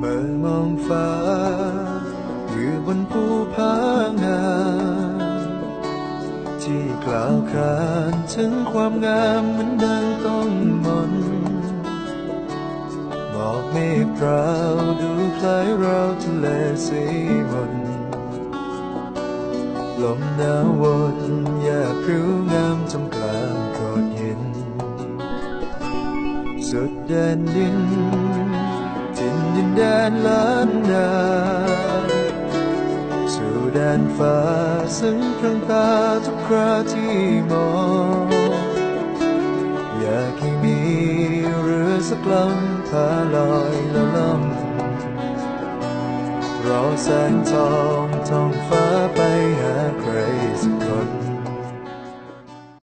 มื่อมองฟ้าอยู่บนภูผางามที่กล่าวขานถึงความงามเหมือนดังต้องมนหมอกเมฆพราวดูคล้ายเราทะเลสีมนลมหนาววนอยากรู้งามจำกลางโขดหินสุดแดนดินถิ่นดินแดนล้านนาสู่แดนฟ้าซึ่งพลังตาทุกคราที่มองอยากให้มีเรือสักลำพาลอยละล่องรอแสงทอง